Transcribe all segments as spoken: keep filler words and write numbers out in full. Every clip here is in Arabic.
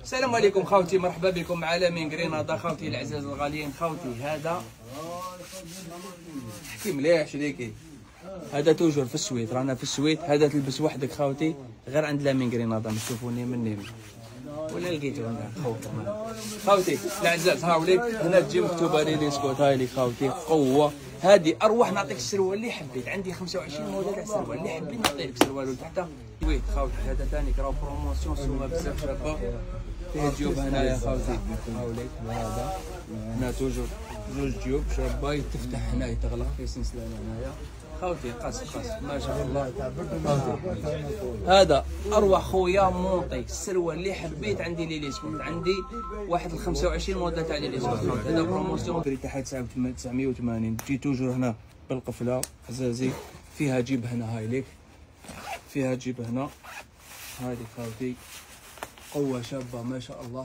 السلام عليكم خوتي، مرحبا بكم على من غرينادا خوتي العزاز الغاليين. خوتي هذا حكي مليح شريكي، هذا توجور في السويت، رانا في السويت. هذا تلبس وحدك خوتي غير عند لا من غرينادا، تشوفوني مني ولا لقيتو انا خوتي خوتي العزاز. هاوليك هنا تجي مكتوبه لي لي سكوت، هاي لي خوتي قوه. هذه اروح نعطيك السروال اللي حبيت، عندي خمسة وعشرين موديل تاع السروال اللي حبيت نعطيك سروال تحت سويت خوتي. هذا ثاني راهو بروموسيون سومه بزاف شابه، فيه جيوب هنايا خوتي. هاوليك هذا هنا توجور جوج جيوب شابه، تفتح هنايا تغلق في سلسله هنايا خوتي. قاس قاس ما شاء الله خوتي. هذا اروح خويا مونطي السروال اللي حبيت، عندي لي لي سكوت، عندي واحد ال خمسة وعشرين موديل تاع لي لي سكوت خوتي. هذا بروموسيون بري تاعها تسعمية وثمانين. تجي توجور هنا بالقفله عزازي، فيها جيب هنا هاي ليك، فيها جيب هنا هذه خوتي قوه شابه ما شاء الله.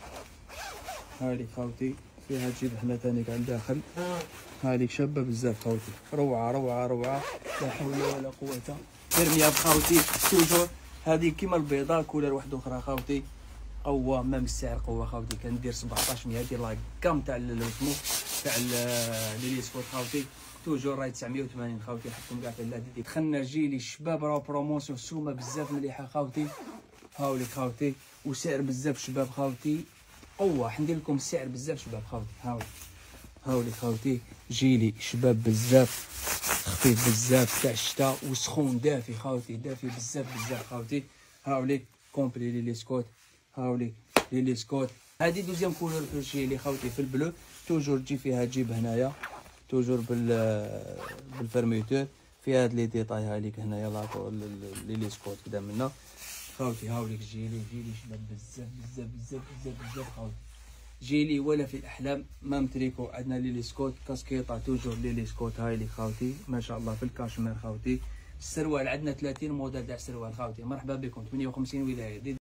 هذه خوتي فيها جيب هنا ثاني على الداخل، هذه شابه بزاف خوتي، روعه روعه روعه لا حول ولا قوه. ترميها خوتي توجور هذه كيما البيضاء كولر واحده اخرى خوتي، قوه مام السعر قوه خوتي. كندير سبعطاش مية ديال لا كام تاع الاسمو تاع لي سبورت خوتي. توجور راهي تسعمية وثمانين خوتي، حطهم كاع في اللادي. دخلنا جيلي الشباب راهو بروموسيون سومه بزاف مليحه خوتي. هاوليك خوتي وسعر بزاف شباب خوتي، قوه حندير لكم السعر بزاف شباب خوتي. هاوليك هاوليك خوتي جيلي شباب بزاف، خفيف بزاف تاع الشتاء وسخون دافي خوتي، دافي بزاف بزاف خوتي. هاوليك كومبلي لي لي سكوت، هاوليك لي لي سكوت. هذه دوزيام كولور في الجيلي خوتي في البلو. توجور تجي فيها جيب هنايا توجور بال بالفرميتور، في هاد لي ديتاي هاليك هنايا لاكو لي لي سكوت كدا منا خوتي. هاوليك جيلي جيلي شباب بزاف بزاف بزاف بزاف بزاف خوتي. جيلي ولا في الاحلام ما متريكو. عندنا لي لي سكوت كاسكيطه توجور لي لي سكوت هاي لي خوتي ما شاء الله في الكاشمير خوتي. السروال عندنا ثلاثين موديل تاع السروال خوتي. مرحبا بكم ثمانية وخمسين ولايه.